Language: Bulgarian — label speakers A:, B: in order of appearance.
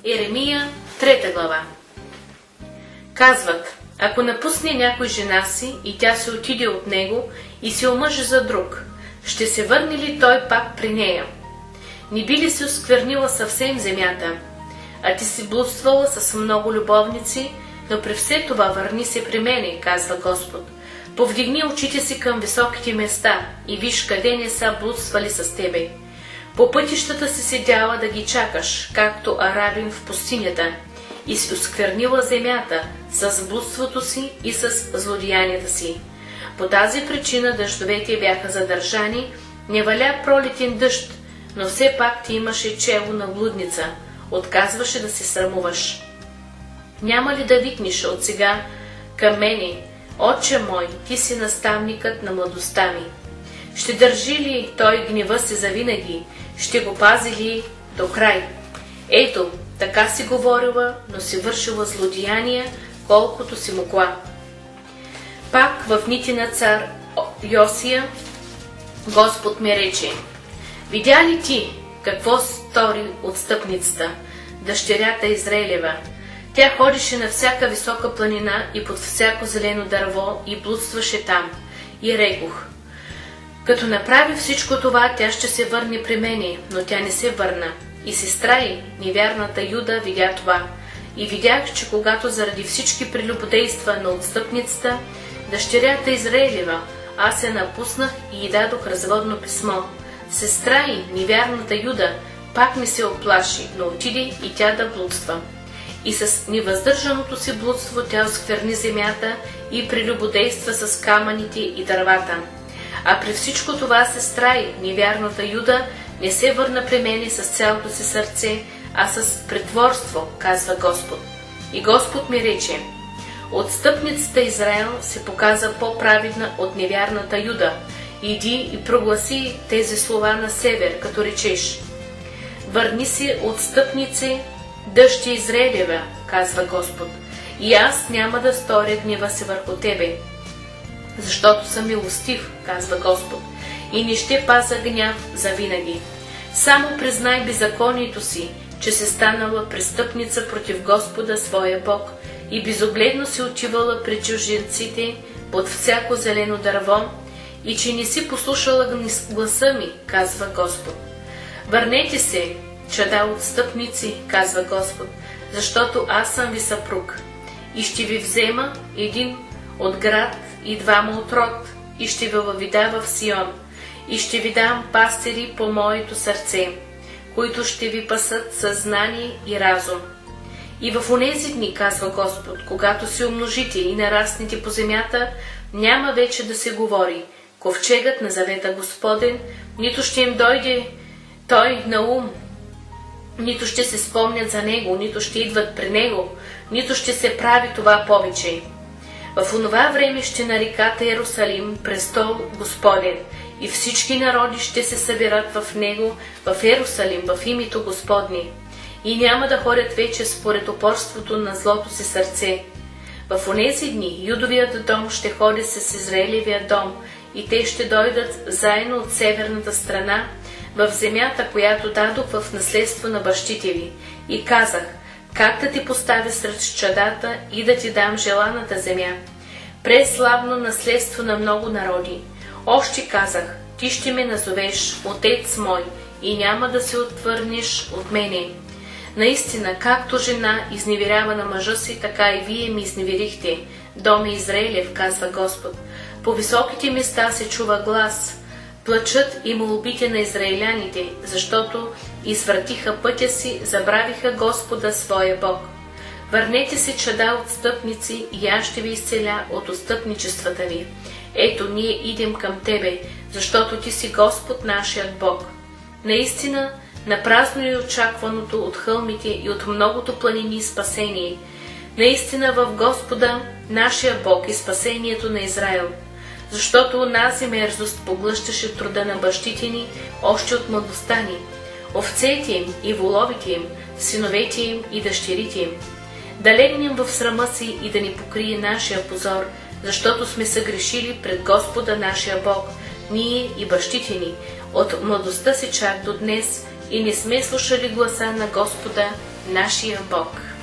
A: Еремия, 3 глава. Казват, ако напусне някой жена си и тя се отиде от него и се омъжи за друг, ще се върне ли той пак при нея? Не би ли се осквернила съвсем земята? А ти си блудствала с много любовници, но при все това върни се при мене, казва Господ. Повдигни очите си към високите места и виж къде не са блудствали с тебе. По пътищата си седяла да ги чакаш, както арабин в пустинята, и си осквернила земята с блудството си и с злодеянията си. По тази причина дъждовете бяха задържани, не валя пролетен дъжд, но все пак ти имаше чело на блудница, отказваше да се срамуваш. Няма ли да викнеш от сега към мене: Отче мой, ти си наставникът на младостта ми? Ще държи ли той гнева си завинаги? Ще го пази ли до край? Ето, така си говорила, но си вършила злодеяния, колкото си могла. Пак в дните на цар Йосия Господ ми рече: видя ли ти какво стори отстъпницата, дъщерята Израилева? Тя ходеше на всяка висока планина и под всяко зелено дърво и блудстваше там. И рекох: като направи всичко това, тя ще се върне при мене, но тя не се върна. И сестра й, невярната Юда, видя това. И видях, че когато заради всички прелюбодейства на отстъпницата, дъщерята Израилева, аз я напуснах и й дадох разводно писмо. Сестра й, невярната Юда, пак ми се оплаши, но отиде и тя да блудства. И с невъздържаното си блудство тя оскверни земята и прелюбодейства с камъните и дървата. А при всичко това сестра й, невярната Юда, не се върна при мене с цялото си сърце, а с притворство, казва Господ. И Господ ми рече: отстъпницата Израел се показа по-праведна от невярната Юда. Иди и прогласи тези слова на север, като речеш: върни се, отстъпници, дъщи Израилева, казва Господ, и аз няма да сторя гнева си върху тебе, защото съм милостив, казва Господ, и не ще паза гняв завинаги. Само признай беззаконието си, че се станала престъпница против Господа своя Бог и безогледно си отивала при чужденците под всяко зелено дърво и че не си послушала гласа ми, казва Господ. Върнете се, чада отстъпници, казва Господ, защото аз съм ви съпруг и ще ви взема един от град и двама от род и ще ви въведа в Сион и ще ви дам пастири по моето сърце, които ще ви пасат със знание и разум. И в онези дни, казва Господ, когато се умножите и нараснете по земята, няма вече да се говори ковчегът на завета Господен, нито ще им дойде той на ум, нито ще се спомнят за него, нито ще идват при него, нито ще се прави това повече. В онова време ще нарекат Иерусалим престол Господен и всички народи ще се събират в него, в Иерусалим, в името Господне. И няма да ходят вече според упорството на злото си сърце. В онези дни Юдовият дом ще ходи с Израилевия дом и те ще дойдат заедно от северната страна в земята, която дадох в наследство на бащите ви. И казах: как да ти поставя сред чадата и да ти дам желаната земя, преславно наследство на много народи. Още казах: ти ще ме назовеш Отец мой и няма да се отвърнеш от мене. Наистина, както жена изневерява на мъжа си, така и вие ми изневерихте, доме Израилев, казва Господ. По високите места се чува глас, плачът и молбите на израиляните, защото извратиха пътя си, забравиха Господа своя Бог. Върнете се, чада отстъпници, и аз ще ви изцеля от отстъпничествата ви. Ето, ние идем към тебе, защото ти си Господ нашият Бог. Наистина, напразно е очакваното от хълмите и от многото планини спасение. Наистина в Господа, нашия Бог, и спасението на Израил. Защото онази мерзост поглъщаше труда на бащите ни още от младостта ни, овцете им и воловите им, синовете им и дъщерите им. Да легнем в срама си и да ни покрие нашия позор, защото сме съгрешили пред Господа нашия Бог, ние и бащите ни, от младостта си чак до днес, и не сме слушали гласа на Господа, нашия Бог.